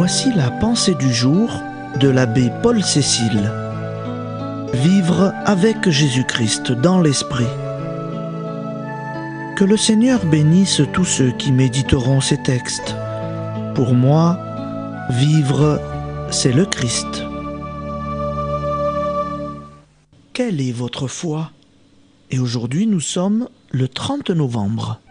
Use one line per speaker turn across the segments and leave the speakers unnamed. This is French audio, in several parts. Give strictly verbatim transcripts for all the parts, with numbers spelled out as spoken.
Voici la pensée du jour de l'abbé Paul Cécile. Vivre avec Jésus-Christ dans l'Esprit. Que le Seigneur bénisse tous ceux qui méditeront ces textes. Pour moi, vivre, c'est le Christ. Quelle est votre foi? Et aujourd'hui, nous sommes le trente novembre.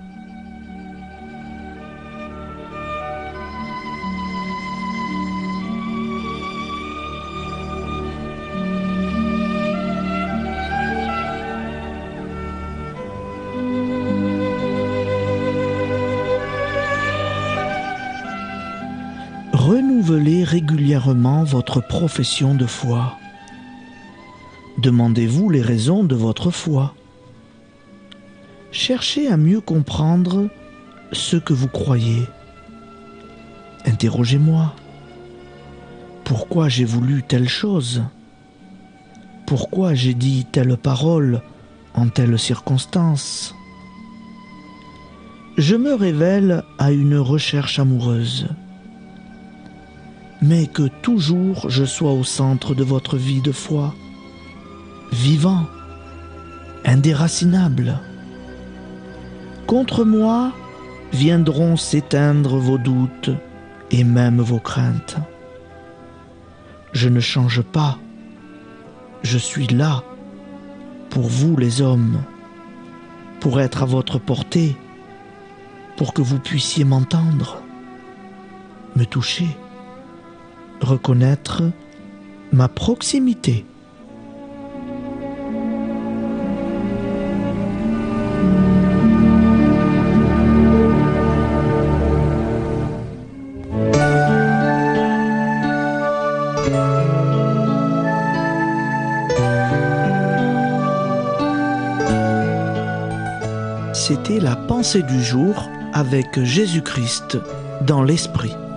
Renouvelez régulièrement votre profession de foi. Demandez-vous les raisons de votre foi. Cherchez à mieux comprendre ce que vous croyez. Interrogez-moi. Pourquoi j'ai voulu telle chose? Pourquoi j'ai dit telle parole en telle circonstance? Je me révèle à une recherche amoureuse. Mais que toujours je sois au centre de votre vie de foi, vivant, indéracinable. Contre moi viendront s'éteindre vos doutes et même vos craintes. Je ne change pas, je suis là pour vous les hommes, pour être à votre portée, pour que vous puissiez m'entendre, me toucher, reconnaître ma proximité. C'était la pensée du jour avec Jésus-Christ dans l'Esprit.